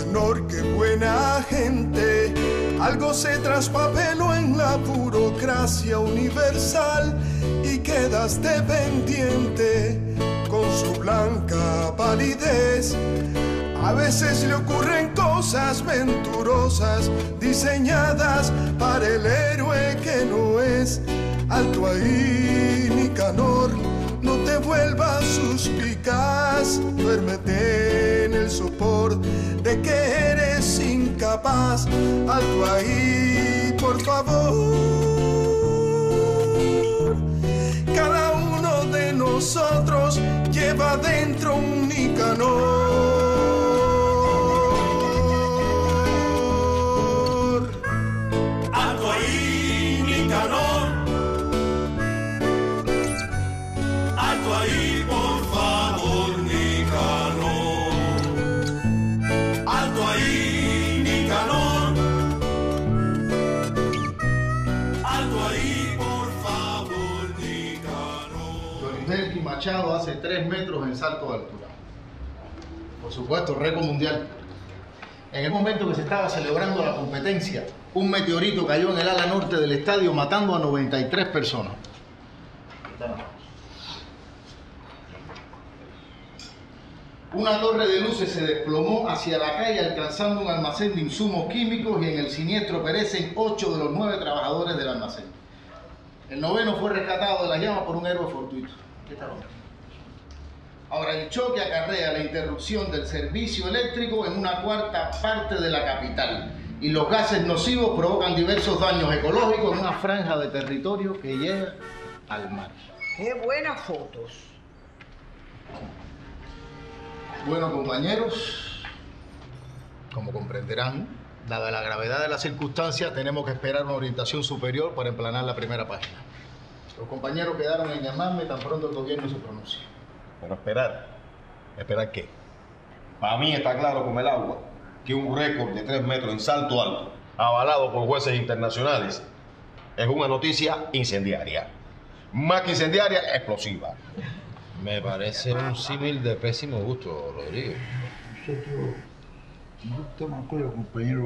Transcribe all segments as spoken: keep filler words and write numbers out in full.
Nicanor, qué buena gente. Algo se traspapeló en la burocracia universal y quedaste pendiente con su blanca palidez. A veces le ocurren cosas venturosas diseñadas para el héroe que no es. Alto ahí, Nicanor, no te vuelvas suspicaz. Duérmete en el sopor de que eres incapaz. Alto ahí, por favor. Cada uno de nosotros lleva dentro un Nicanor. Alto ahí, Nicanor. Alto ahí, por favor, Nicanor. Alto ahí, Nicanor. Alto ahí, por favor, Nicanor. Johnny Machado hace tres metros en salto de altura. Por supuesto, récord mundial. En el momento que se estaba celebrando la competencia, un meteorito cayó en el ala norte del estadio matando a noventa y tres personas. Una torre de luces se desplomó hacia la calle alcanzando un almacén de insumos químicos y en el siniestro perecen ocho de los nueve trabajadores del almacén. El noveno fue rescatado de las llamas por un héroe fortuito. ¿Qué tal? Ahora, el choque acarrea la interrupción del servicio eléctrico en una cuarta parte de la capital y los gases nocivos provocan diversos daños ecológicos en una franja de territorio que llega al mar. ¡Qué buenas fotos! Bueno, compañeros, como comprenderán, dada la gravedad de las circunstancias, tenemos que esperar una orientación superior para emplanar la primera página. Los compañeros quedaron en llamarme tan pronto el gobierno se pronuncie. Pero esperar. ¿Esperar qué? Para mí está claro como el agua que un récord de tres metros en salto alto, avalado por jueces internacionales, es una noticia incendiaria. Más que incendiaria, explosiva. Me parece un símil de pésimo gusto, Rodríguez. Nosotros no estamos de acuerdo, compañero.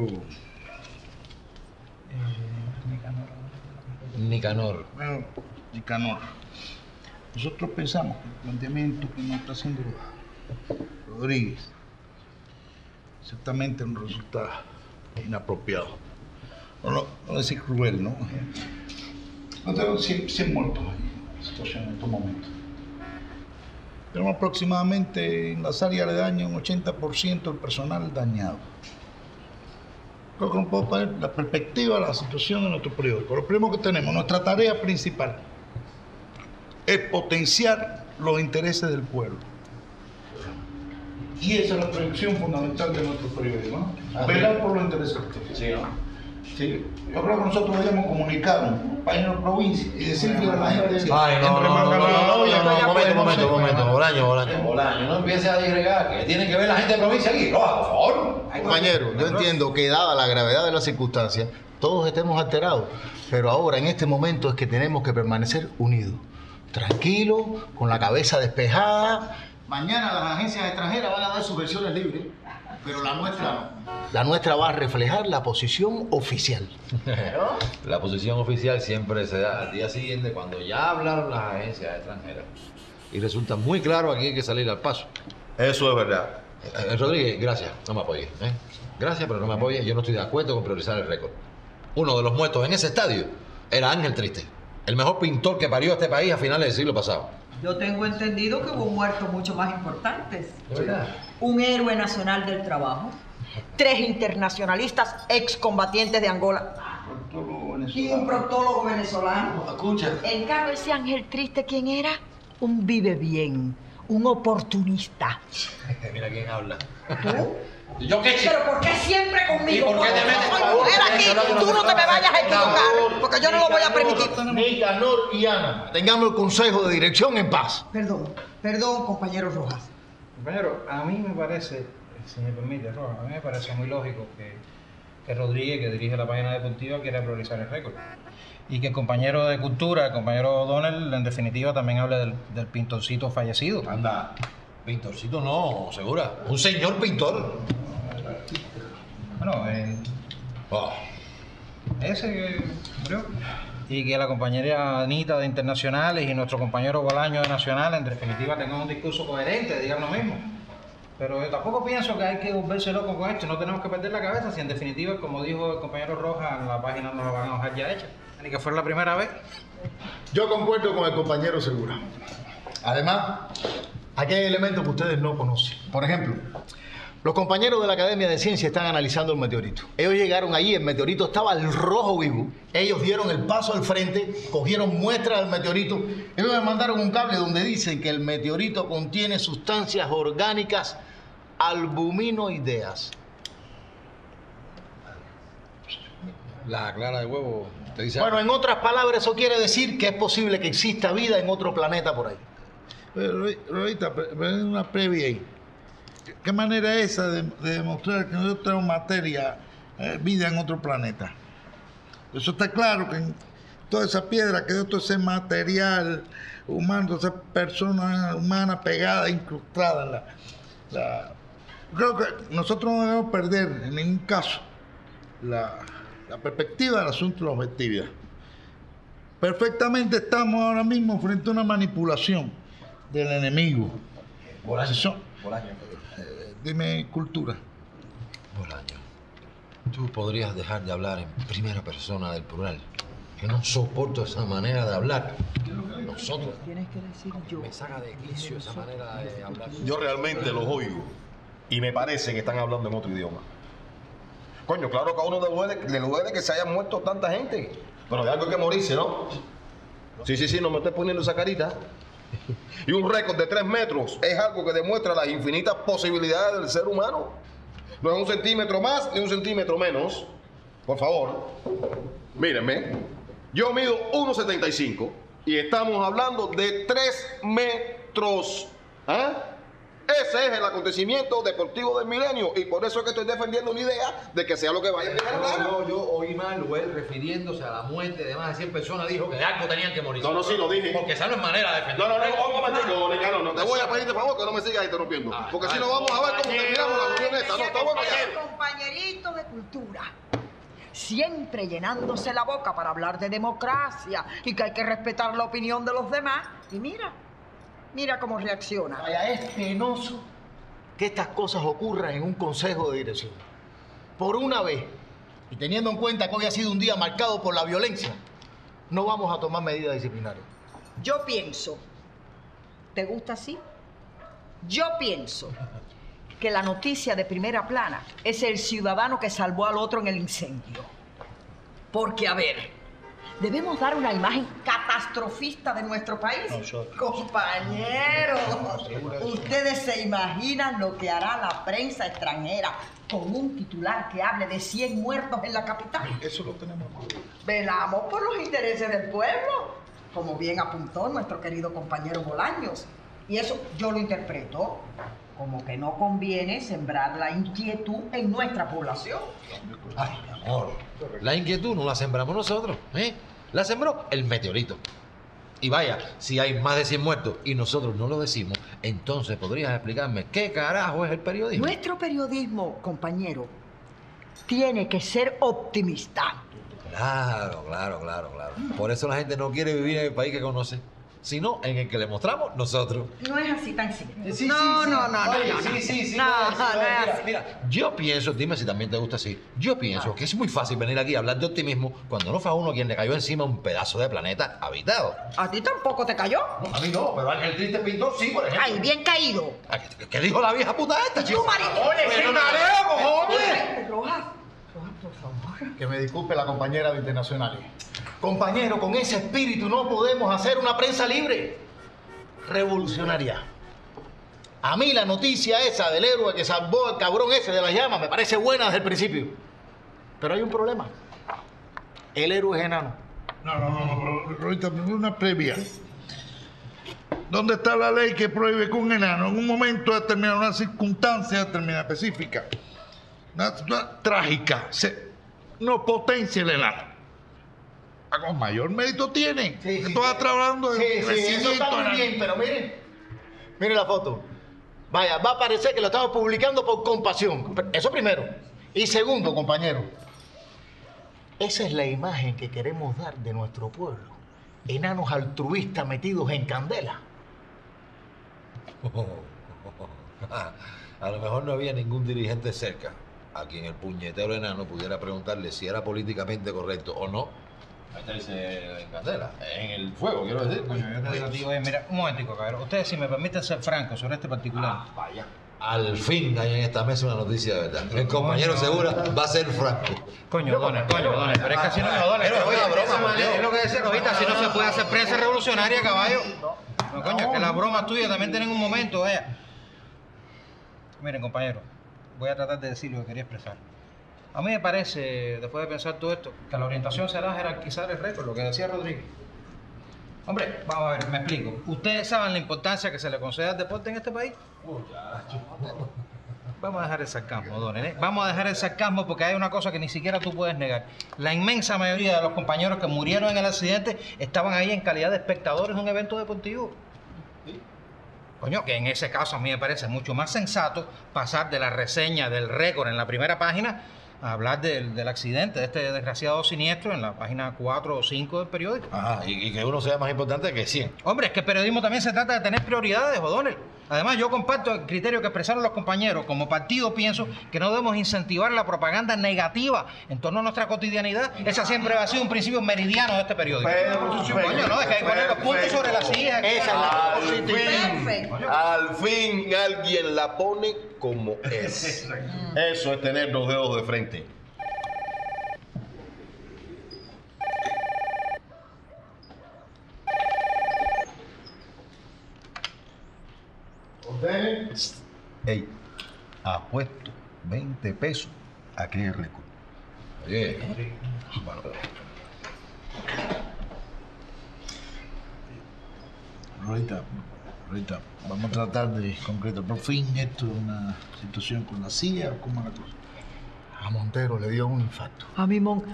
Eh, Nicanor. Nicanor. Bueno, Nicanor. Nosotros pensamos que el planteamiento que nos está haciendo Rodríguez ciertamente nos resulta inapropiado. No, no, no decir cruel, ¿no? No tengo cien, cien muertos en la situación en estos momentos. Tenemos aproximadamente en las áreas de daño un ochenta por ciento del personal dañado. Creo que no puedo poner la perspectiva de la situación de nuestro periódico. Lo primero que tenemos, nuestra tarea principal es potenciar los intereses del pueblo. Y esa es la proyección fundamental de nuestro periódico, ¿no? Velar por los intereses del pueblo. Sí, ¿no? Sí. Yo creo que nosotros debemos comunicar a un compañero de provincia y decirle a la gente... Ay, no, no, no, no, no, no, no, no, momento, momento, momento, Bolaño, Bolaño. Bolaño, no empiece a disgregar, que tiene que ver la gente de provincia aquí. No, por favor. Compañero, yo entiendo que dada la gravedad de las circunstancias, todos estemos alterados, pero ahora en este momento es que tenemos que permanecer unidos, tranquilos, con la cabeza despejada. Mañana las agencias extranjeras van a dar sus versiones libres, pero la nuestra no. La nuestra va a reflejar la posición oficial. La posición oficial siempre se da al día siguiente cuando ya hablaron las agencias extranjeras. Y resulta muy claro, aquí hay que salir al paso. Eso es verdad. Eh, eh, Rodríguez, gracias, no me apoyes. ¿eh? Gracias, pero no me apoyes. Yo no estoy de acuerdo con priorizar el récord. Uno de los muertos en ese estadio era Ángel Triste, el mejor pintor que parió este país a finales del siglo pasado. Yo tengo entendido que hubo muertos mucho más importantes. ¿De verdad? Un héroe nacional del trabajo, tres internacionalistas excombatientes de Angola y un proctólogo venezolano. Escucha. En cambio, ese Ángel Triste, ¿quién era? Un vive bien, un oportunista. Mira quién habla. ¿Tú? ¿Yo qué chico? ¿Pero por qué siempre conmigo? ¿Y por qué te metes? Soy mujer aquí, tú no te me vayas a equivocar, porque yo no lo voy a permitir. Nicanor y Ana, tengamos el consejo de dirección en paz. Perdón, perdón, compañero Rojas. Compañero, a mí me parece, si me permite, Rojas, a mí me parece muy lógico que, que Rodríguez, que dirige la página deportiva, quiera priorizar el récord. Y que el compañero de Cultura, el compañero O'Donnell, en definitiva, también hable del, del pintorcito fallecido. Anda, pintorcito no, segura. Un señor pintor. Bueno, el, Oh, ese que murió. Y que la compañera Anita de Internacionales y nuestro compañero Bolaño de Nacional, en definitiva, tengan un discurso coherente, digan lo mismo. Pero yo tampoco pienso que hay que volverse loco con esto, no tenemos que perder la cabeza, si en definitiva, como dijo el compañero Rojas, la página no la van a dejar ya hecha. Ni que fuera la primera vez. Yo concuerdo con el compañero Segura. Además, aquí hay elementos que ustedes no conocen. Por ejemplo, los compañeros de la Academia de Ciencias están analizando el meteorito. Ellos llegaron allí, el meteorito estaba al rojo vivo. Ellos dieron el paso al frente, cogieron muestras del meteorito. Ellos me mandaron un cable donde dicen que el meteorito contiene sustancias orgánicas albuminoideas. la clara de huevo te dice... Bueno, en otras palabras, eso quiere decir que es posible que exista vida en otro planeta por ahí. Pero, Rorita, pero es una previa ahí. ¿Qué manera es esa de, de demostrar que nosotros tenemos materia, eh, vida en otro planeta? Eso está claro, que en toda esa piedra, que todo ese material humano, toda esa persona humana pegada, incrustada en la, la... Creo que nosotros no debemos perder en ningún caso la, la perspectiva del asunto de la objetividad. Perfectamente estamos ahora mismo frente a una manipulación del enemigo. Bolaño, Si son- Bolaño. eh, dime cultura. Bolaño, tú podrías dejar de hablar en primera persona del plural. Que no soporto esa manera de hablar. Nosotros. Tienes que decir yo. Me saca de quicio esa manera de hablar. Yo realmente los oigo y me parece que están hablando en otro idioma. Coño, claro que a uno le duele, le duele que se haya muerto tanta gente. Pero de algo hay que morirse, ¿no? Sí, sí, sí, no me estés poniendo esa carita. Y un récord de tres metros es algo que demuestra las infinitas posibilidades del ser humano. No es un centímetro más ni un centímetro menos. Por favor, mírenme. Yo mido uno setenta y cinco y estamos hablando de tres metros. ¿Ah? Ese es el acontecimiento deportivo del milenio y por eso es que estoy defendiendo una idea de que sea lo que vaya a No, no, yo oí mal, o él refiriéndose a la muerte de más de cien personas, dijo que de algo tenían que morir. No, no, sí, lo dije. Porque esa no es manera de defender. No, no, no, un momentico, Nicano, no. Te voy a pedir de favor que no me sigas interrumpiendo. Ah, Porque ah, si no vamos a ver cómo terminamos la reunión esta. No, está bueno ya. Compañerito de cultura. Siempre llenándose la boca para hablar de democracia y que hay que respetar la opinión de los demás. Y mira, mira cómo reacciona. Vaya, es penoso que estas cosas ocurran en un consejo de dirección. Por una vez, y teniendo en cuenta que hoy ha sido un día marcado por la violencia, no vamos a tomar medidas disciplinarias. Yo pienso, ¿te gusta así? Yo pienso que la noticia de primera plana es el ciudadano que salvó al otro en el incendio. Porque, a ver, debemos dar una imagen catastrofista de nuestro país. Compañeros, ustedes se imaginan lo que hará la prensa extranjera con un titular que hable de cien muertos en la capital. Eso lo tenemos. Velamos por los intereses del pueblo, como bien apuntó nuestro querido compañero Bolaños. Y eso yo lo interpreto como que no conviene sembrar la inquietud en nuestra población. Ay, mi amor, la inquietud no la sembramos nosotros, ¿eh? La sembró el meteorito. Y vaya, si hay más de cien muertos y nosotros no lo decimos, entonces podrías explicarme qué carajo es el periodismo. Nuestro periodismo, compañero, tiene que ser optimista. Claro, claro, claro, claro. Por eso la gente no quiere vivir en el país que conoce, sino en el que le mostramos nosotros. No es así tan simple. Sí, no, sí, sí. no, no, Oye, no, no. sí, sí, sí. No, no, no, sí, no es mira, así. mira, yo pienso, dime si también te gusta así, yo pienso que es muy fácil venir aquí a hablar de optimismo cuando no fue a uno quien le cayó encima un pedazo de planeta habitado. ¿A ti tampoco te cayó? A mí no, pero Ángel Triste Pintor sí, por ejemplo. Ay, bien caído. ¿Qué, qué dijo la vieja puta esta, chico? Tú, maricón. Oye, Oye, qué sí, mareo, cojones. Rojas, Rojas, por favor. Que me disculpe la compañera de Internacionales. Compañero, con ese espíritu no podemos hacer una prensa libre. Revolucionaria. A mí la noticia esa del héroe que salvó al cabrón ese de las llamas me parece buena desde el principio. Pero hay un problema. El héroe es enano. No, no, no, no, pero ahorita una previa. ¿Dónde está la ley que prohíbe que un enano en un momento determinado, una circunstancia determinada específica, una, una trágica, se, no potencia el enano? A con mayor mérito tiene. Sí, sí, Tú vas sí. trabajando de Sí, sí, eso está crecimiento muy enano. bien, pero miren, miren la foto. Vaya, va a parecer que lo estamos publicando por compasión. Eso primero. Y segundo, compañero, esa es la imagen que queremos dar de nuestro pueblo. Enanos altruistas metidos en candela. A lo mejor no había ningún dirigente cerca a quien el puñetero enano pudiera preguntarle si era políticamente correcto o no. Ahí está, dice en candela, en el fuego, quiero decir. Coño, yo te digo, tío, oye, mira, un momentico, cabrón. Ustedes, si me permiten ser francos sobre este particular. Ah, vaya. Al fin hay en esta mesa una noticia de verdad. El compañero Segura va a ser franco. Coño, Donel, coño, Donel. Pero es que así no, Donel. Pero es una broma, Es tío. lo que decía Rojita, si no se puede hacer prensa revolucionaria, caballo. No, coño, es que las bromas tuyas también tienen un momento, vaya. Miren, compañero, voy a tratar de decir lo que quería expresar. A mí me parece, después de pensar todo esto, que la orientación será jerarquizar el récord, lo que decía Rodríguez. Hombre, vamos a ver, me explico. ¿Ustedes saben la importancia que se le concede al deporte en este país? Vamos a dejar el sarcasmo, Donel, ¿eh? Vamos a dejar el sarcasmo porque hay una cosa que ni siquiera tú puedes negar. La inmensa mayoría de los compañeros que murieron en el accidente estaban ahí en calidad de espectadores de un evento deportivo. Coño, que en ese caso a mí me parece mucho más sensato pasar de la reseña del récord en la primera página a hablar del, del accidente, de este desgraciado siniestro en la página cuatro o cinco del periódico. Ajá, y, y que uno sea más importante que cien. Hombre, es que el periodismo también se trata de tener prioridades, O'Donnell. Además, yo comparto el criterio que expresaron los compañeros. Como partido pienso que no debemos incentivar la propaganda negativa en torno a nuestra cotidianidad. Esa siempre ha sido un principio meridiano de este periódico. Coño, no, es que hay que poner los puntos sobre las sillas. Esa es la Al fin, Perfecto. al fin alguien la pone como es. Eso es tener los dedos de frente. Ey, apuesto veinte pesos a que el récord. Oye, Bueno, Rita, Rita, vamos a tratar de concretar. Por fin, esto es una situación con la C I A o cómo es la cosa. A Montero le dio un infarto. A mi Mon...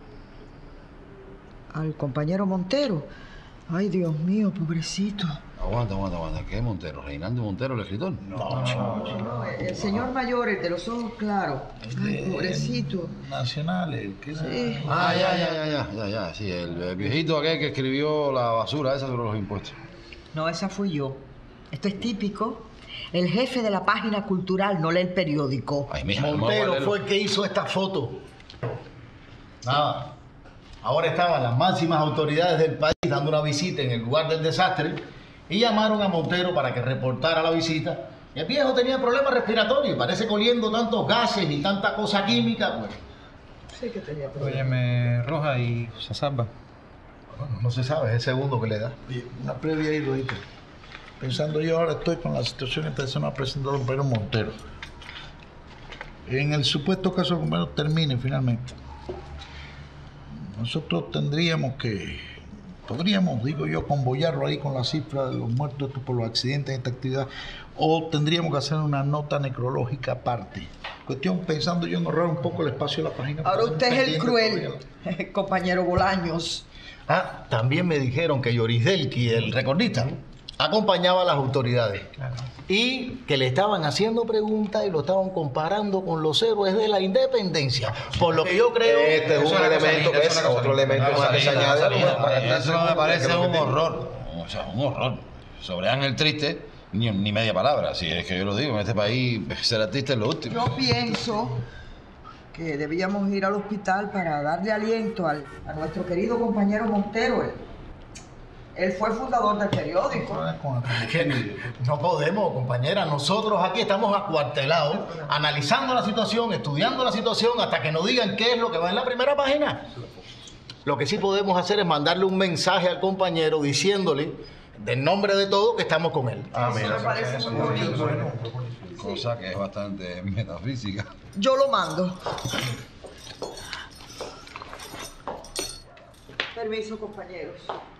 Al compañero Montero. Ay, Dios mío, pobrecito. aguanta, aguanta, aguanta. ¿Qué Montero? ¿Reinaldo Montero, el escritor? No, No, el señor mayor, el de los ojos claros. Ay, pobrecito. Nacionales, ¿qué es? Sí. Ah, ya, ya, ya, ya, ya, ya, sí, el, el viejito aquel que escribió la basura esa sobre los impuestos. No, esa fui yo. Esto es típico. El jefe de la página cultural no lee el periódico. Ay, mija, ¿cómo Montero va a leerlo? fue el que hizo esta foto. Nada. Ahora estaban las máximas autoridades del país dando una visita en el lugar del desastre y llamaron a Montero para que reportara la visita. El viejo tenía problemas respiratorios y parece que oliendo tantos gases y tanta cosa química, pues. Sí que tenía problemas. Óyeme, Roja, y se salva. Bueno, no se sabe, es el segundo que le da. Oye, una previa ahí, Rodita. Pensando yo ahora estoy con la situación que se nos ha presentado un Pedro Montero. En el supuesto caso que menos termine finalmente, nosotros tendríamos que, podríamos, digo yo, convoyarlo ahí con la cifra de los muertos por los accidentes en esta actividad, o tendríamos que hacer una nota necrológica aparte. Cuestión pensando yo en ahorrar un poco el espacio de la página. Ahora usted es el pendiente cruel, todavía. compañero Bolaños. Ah, también me dijeron que Yoris Delqui, el recordista, acompañaba a las autoridades y que le estaban haciendo preguntas y lo estaban comparando con los héroes de la independencia. Por lo que yo creo... Este es Eso un es una cosa elemento linda, que eso es es una cosa otro linda. elemento más que se añade a lo mejor para estar Eso no me seguro parece de que lo un que tiene. horror. O sea, un horror. Sobre Ángel Triste, ni, ni media palabra. Si es que yo lo digo, en este país ser artista es lo último. Yo pienso que debíamos ir al hospital para darle aliento al, a nuestro querido compañero Montero. Él, él fue el fundador del periódico. Que no podemos, compañera. Nosotros aquí estamos acuartelados, analizando la situación, estudiando la situación, hasta que nos digan qué es lo que va en la primera página. Lo que sí podemos hacer es mandarle un mensaje al compañero diciéndole, del nombre de todos, que estamos con él. Ah, Eso mira. me parece muy bonito. Cosa que es bastante metafísica. Yo lo mando. Permiso, compañeros.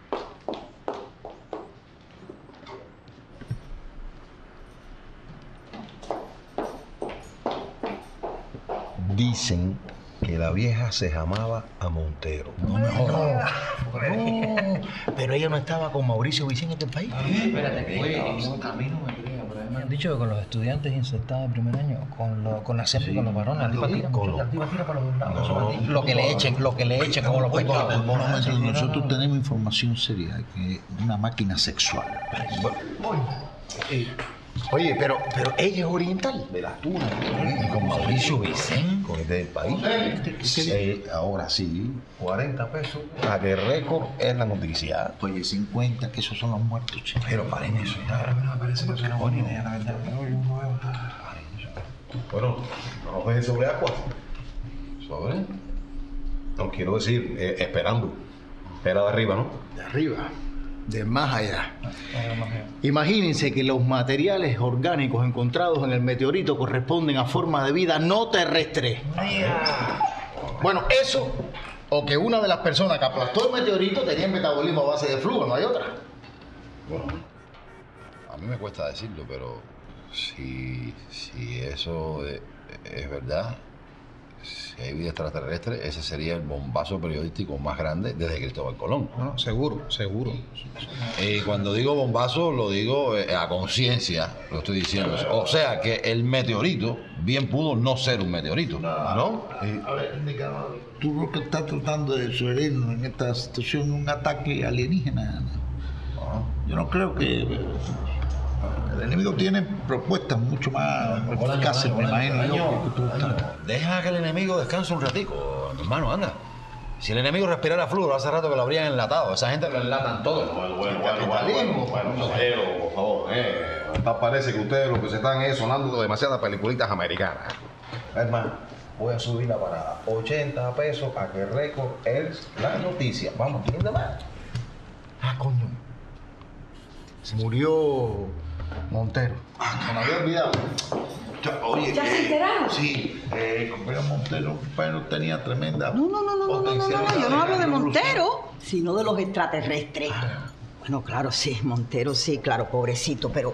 Dicen que la vieja se llamaba a Montero. No, no, pero ella no estaba con Mauricio Vicente en el país. Espérate, que a mí no me crea, pero Me han dicho que con los estudiantes insertados de primer año, con, lo, con la siempre con los varones, arriba tira, mucho, arriba tira para los lados. No, lo que le echen, lo que le echen, como los pecados. Un momento, nosotros tenemos información seria, que es una máquina sexual. Oye, pero, pero ella es oriental. Verás tú, ¿no? Con Mauricio Vicente. Con este del país. Eh, ahora sí. cuarenta pesos. A que récord es la noticia. Oye, cincuenta, que esos son los muertos, chicos. Pero paren eso ya. Me parece que es una buena idea, la verdad. Bueno, no nos dejen sobre agua. ¿Sobre? No, quiero decir, eh, esperando. Espera de arriba, ¿no? De arriba, de más allá. Imagínense que los materiales orgánicos encontrados en el meteorito corresponden a formas de vida no terrestres. Bueno, eso, o que una de las personas que aplastó el meteorito tenía el metabolismo a base de flujo, no hay otra. Bueno, a mí me cuesta decirlo, pero si, si eso es, es verdad, si hay vida extraterrestre, ese sería el bombazo periodístico más grande desde Cristóbal Colón. Bueno, seguro, seguro. Y cuando digo bombazo, lo digo eh, a conciencia, lo estoy diciendo. O sea que el meteorito bien pudo no ser un meteorito, ¿no? A ver, indicador. Tú lo que estás tratando de sugerirnos en esta situación un ataque alienígena. Yo no creo que... El enemigo tiene propuestas mucho más eficaces, me imagino yo. que tú estás- Deja que el enemigo descanse un ratico, hermano, anda. Si el enemigo respirara flúor, hace rato que lo habrían enlatado. Esa gente lo enlatan todo. Bueno, bueno, bueno, bueno, bueno, pero, por favor, eh. Parece que ustedes lo que se están es sonando demasiadas peliculitas americanas. Es más, voy a subirla para ochenta pesos a que récord es la noticia. Vamos, ¿quién de más? Ah, coño. Se murió Montero. Se me había olvidado. Oye, ¿Ya se eh, enteraron? Sí, eh, compañero Montero, compañero tenía tremenda. No, no, no, no, no, no, no, no, potencialidad yo no hablo de revolución. Montero, sino de los extraterrestres. Bueno, claro, sí, Montero sí, claro, pobrecito, pero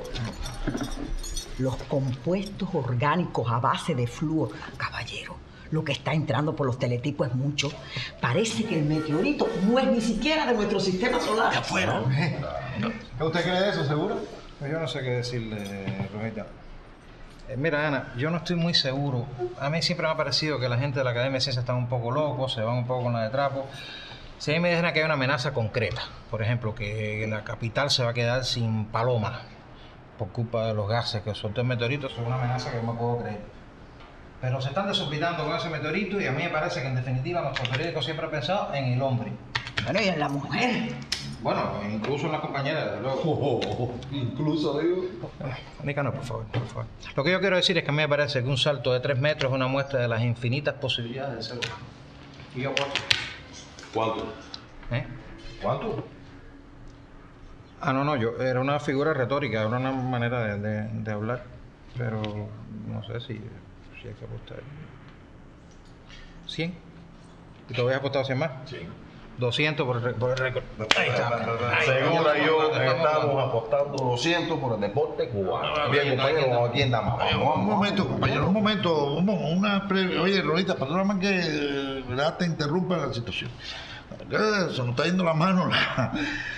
los compuestos orgánicos a base de flúor, caballero, lo que está entrando por los teletipos es mucho. Parece que el meteorito no es ni siquiera de nuestro sistema solar. Ya fueron. ¿Qué usted cree de eso, seguro? Pues yo no sé qué decirle, Rosita. Eh, mira, Ana, yo no estoy muy seguro. A mí siempre me ha parecido que la gente de la Academia de Ciencias están un poco locos, se van un poco con la de trapo. Si a mí me dijeran que hay una amenaza concreta, por ejemplo, que la capital se va a quedar sin palomas por culpa de los gases que soltó el meteorito, eso es una amenaza que no me puedo creer. Pero se están desorbitando con ese meteorito y a mí me parece que en definitiva nuestros periódicos siempre han pensado en el hombre. Bueno, y en la mujer. Bueno, incluso en las compañeras, desde luego. Oh, oh, oh, incluso digo. Nícano, por favor, por favor. Lo que yo quiero decir es que a mí me parece que un salto de tres metros es una muestra de las infinitas posibilidades del ser humano. Y yo apuesto. ¿Cuánto? ¿Eh? ¿Cuánto? Ah, no, no, yo, era una figura retórica, era una manera de, de, de hablar, pero no sé si, si hay que apostar. ¿cien? ¿Y te habías apostado cien más? Sí. doscientos por el, re- por el récord. Ahí está. Ahí Según está. yo, Estamos estamos apostando doscientos por el deporte cubano. Bien, compañero, ¿a quién damos? Un momento, compañero, un momento, un mo- una pre... Oye, Rolita, perdóname que eh, ¿verdad? te interrumpa la situación. Eh, Se nos está yendo la mano. la-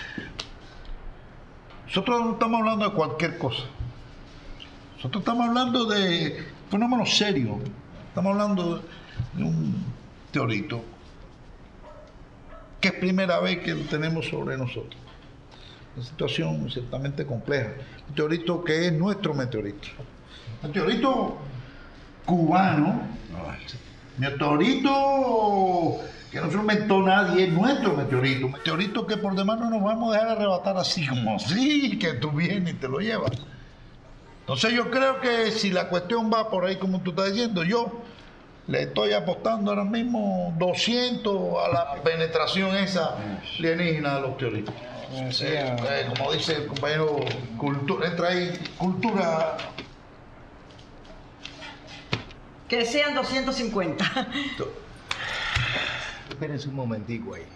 Nosotros no estamos hablando de cualquier cosa. Nosotros estamos hablando de fenómenos serios. Estamos hablando de un teorito que es primera vez que lo tenemos sobre nosotros. Una situación ciertamente compleja. Un meteorito que es nuestro meteorito. Meteorito cubano. Meteorito que no se lo inventó nadie, es nuestro meteorito. Un meteorito que por demás no nos vamos a dejar arrebatar así como así, que tú vienes y te lo llevas. Entonces yo creo que si la cuestión va por ahí como tú estás diciendo, yo le estoy apostando ahora mismo doscientos a la penetración esa alienígena de los teoritos. Sí, Eh, eh, como dice el compañero, cultura, entra ahí, cultura. Que sean doscientos cincuenta. Espérense un momentico ahí.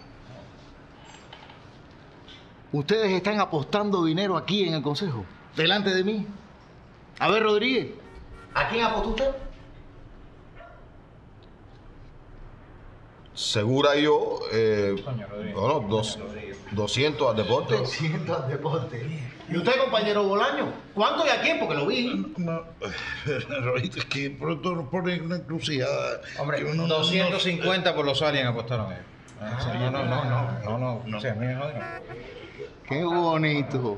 ¿Ustedes están apostando dinero aquí en el consejo? ¿Delante de mí? A ver, Rodríguez, ¿a quién apostó usted? Segura yo, eh, Coño, Rodríguez. bueno, dos, doscientos al deporte. doscientos al deporte. ¿Y usted, compañero Bolaño? ¿Cuánto y a quién? Porque lo vi. No, Rolito, es que pronto nos ponen una encrucijada. Hombre, que uno no- doscientos cincuenta por los aliens apostaron ellos. Ah, sí, no, no, no, no, no, no, no. Sí, a mí me joden. Qué bonito.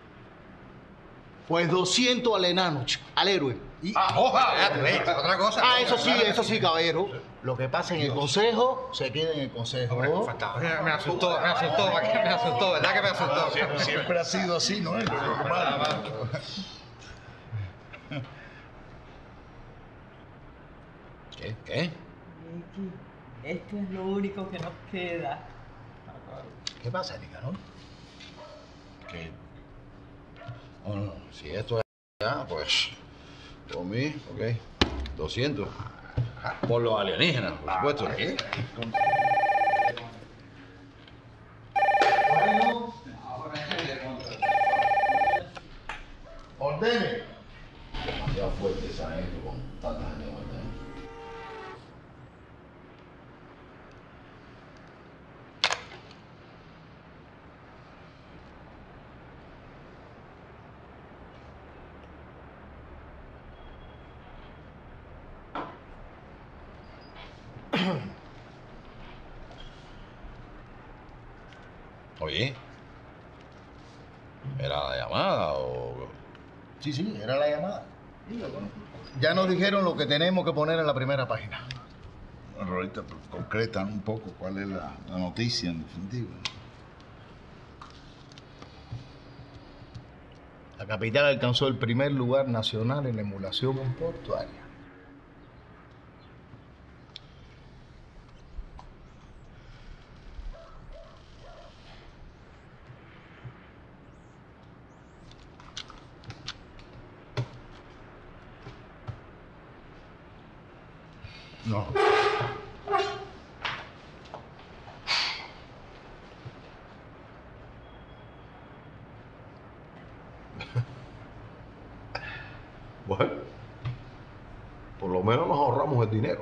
Pues doscientos al enano, chico, al héroe. Y- Ah, hoja, fíjate, ve, otra cosa. Ah, eso sí, eso sí, caballero. Lo que pasa en el consejo, se queda en el consejo. Hombre, faltaba. Me, me asustó, me asustó, ¿para qué me asustó? ¿Verdad que me asustó? Siempre, siempre ha sido así, ¿no? Es lo normal. ¿Qué? ¿Qué? Esto es lo único que nos queda. ¿Qué pasa, Nicanor? ¿Qué? No, no, si esto es ya, pues, por mí, ok, doscientos. Por los alienígenas, por supuesto. Ordene. Demasiado fuerte esa gente con tanta gente muerta. Oye, ¿era la llamada o...? Sí, sí, era la llamada. Ya nos dijeron lo que tenemos que poner en la primera página. Rolito, concretan un poco cuál es la, la noticia en definitiva. La capital alcanzó el primer lugar nacional en la emulación portuaria. No. Bueno, por lo menos nos ahorramos el dinero.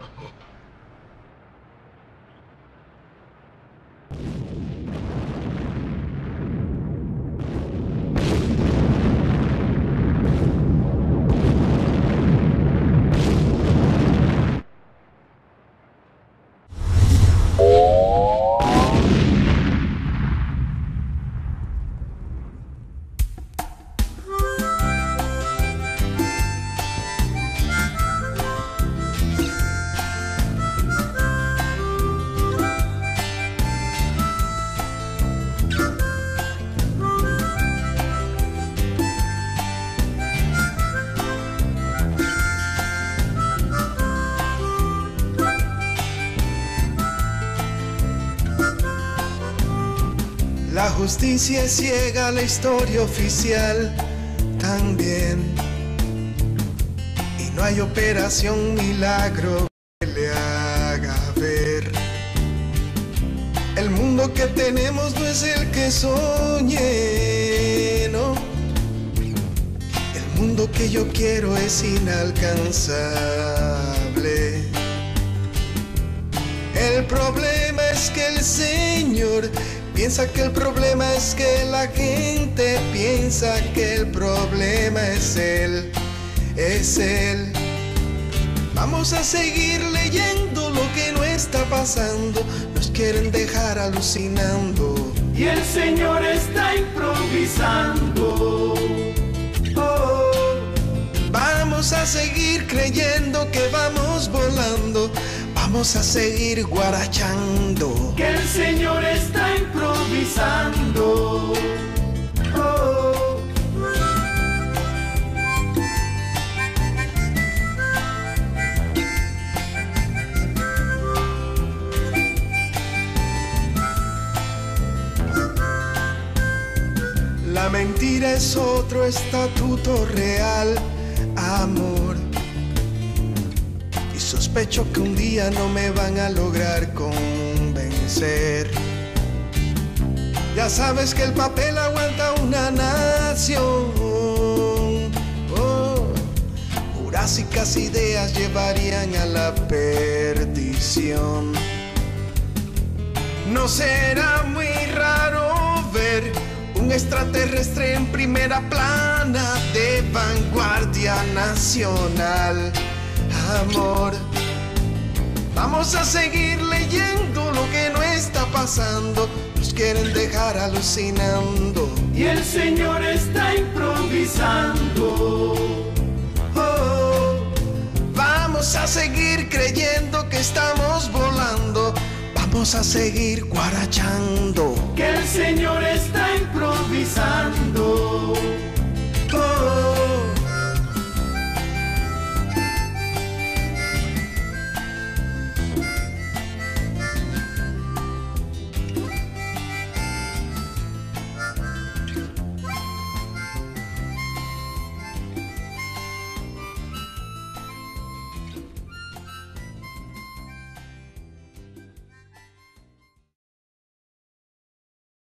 La justicia es ciega, la historia oficial también. Y no hay operación milagro que le haga ver. El mundo que tenemos no es el que soñé, no. El mundo que yo quiero es inalcanzable. El problema es que el Señor piensa que el problema es que la gente piensa que el problema es Él, es Él. Vamos a seguir leyendo lo que no está pasando, nos quieren dejar alucinando. Y el Señor está improvisando. Oh, vamos a seguir creyendo que vamos volando, vamos a seguir guarachando. Que el Señor está improvisando. Oh. La mentira es otro estatuto real, amor. Y sospecho que un día no me van a lograr convencer. Ya sabes que el papel aguanta una nación. Oh, jurásicas ideas llevarían a la perdición. No será muy raro ver un extraterrestre en primera plana de vanguardia nacional. Amor, vamos a seguir leyendo lo que no está pasando. Nos quieren dejar alucinando. Y el Señor está improvisando. Oh, vamos a seguir creyendo que estamos volando. Vamos a seguir guarachando. Que el Señor está improvisando.